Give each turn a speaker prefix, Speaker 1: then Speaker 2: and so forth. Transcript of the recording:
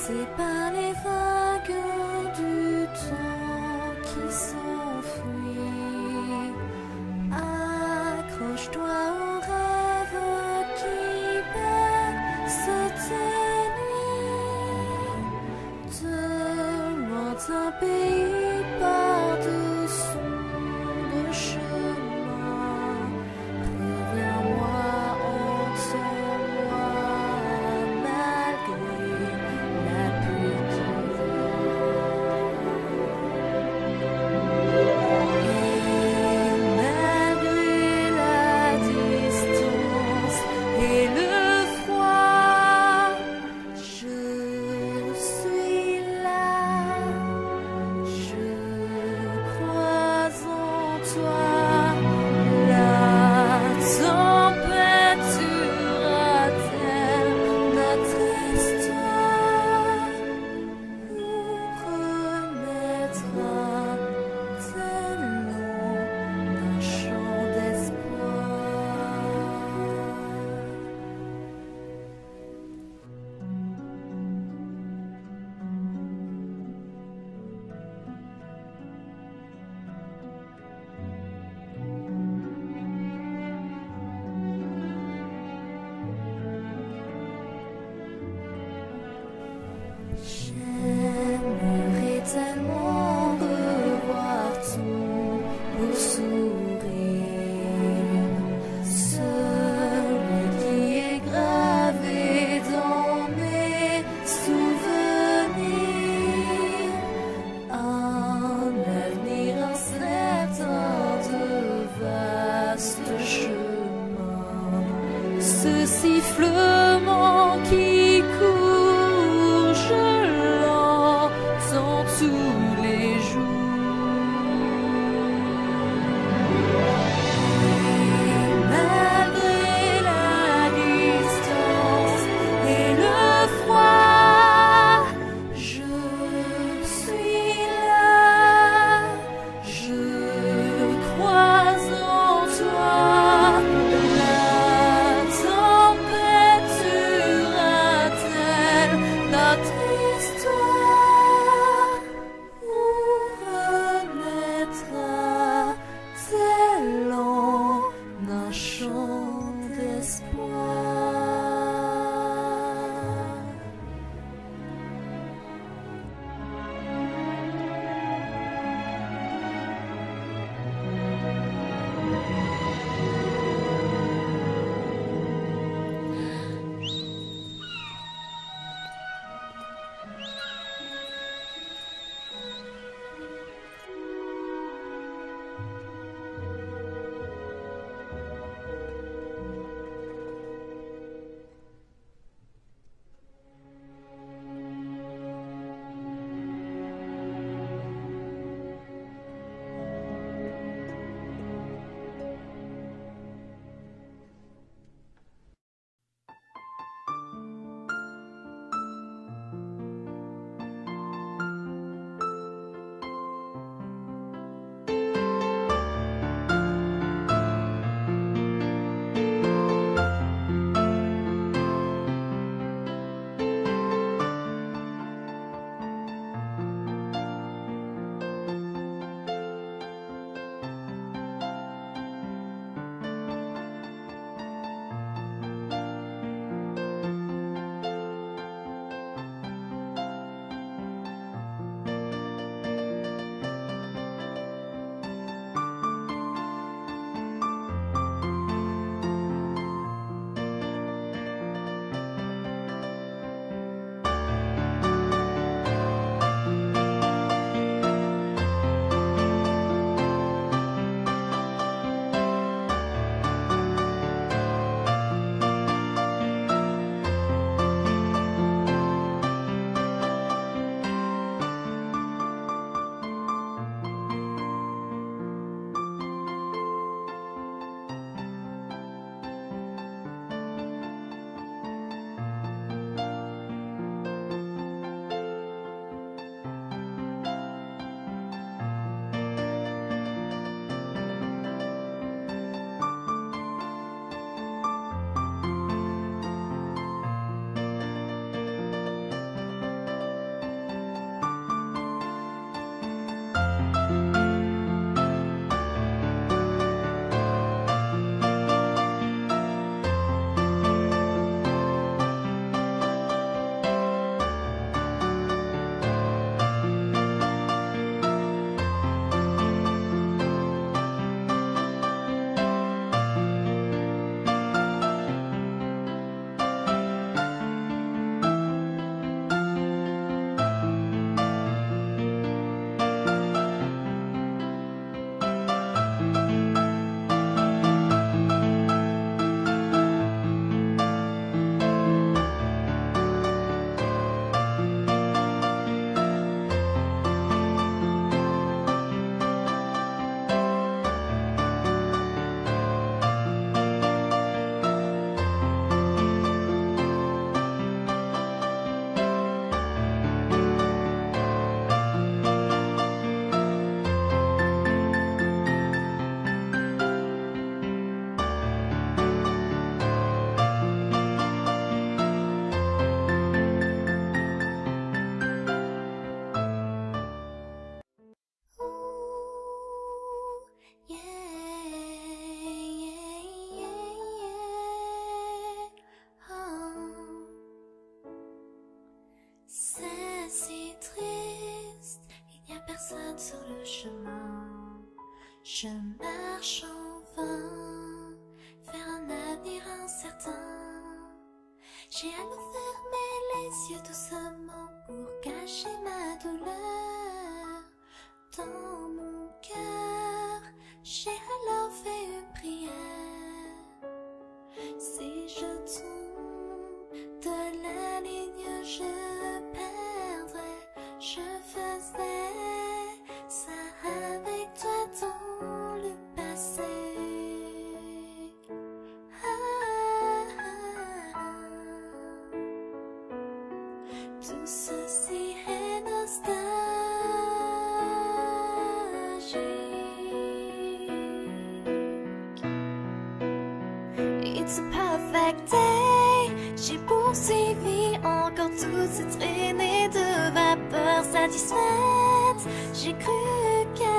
Speaker 1: C'est par les vagues du temps qui s'enfuit. Accroche-toi au rêve qui berce tes nuits. De lointains pays par de sombres chemins. Préviens-moi, entends-moi, malgré la pluie qui et malgré la distance et le froid, je suis là, je crois en toi. La tempête durera-t-elle notre histoire ou renaîtra-t-elle loin d'un champ d'espoir? J'aimerais tellement revoir ton beau sourire, celui qui est gravé dans mes souvenirs. Un avenir incertain de vastes chemins, ce sifflement qui court, je l'entends tous les jours. Et malgré la distance et le froid, je suis là, je crois en toi. La tempête durera-t-elle balade sur le chemin. Je marche en vain vers un avenir incertain. J'ai alors fermé les yeux doucement pour cacher ma douleur. Dans mon cœur, j'ai alors fait une prière. Si je tombe de la ligne, je perdrai. Je faisais ça avec toi dans le passé. Tout ceci est nostalgie. It's a perfect day. J'ai poursuivi encore toute cette traînée de vapeur satisfaite. J'ai cru que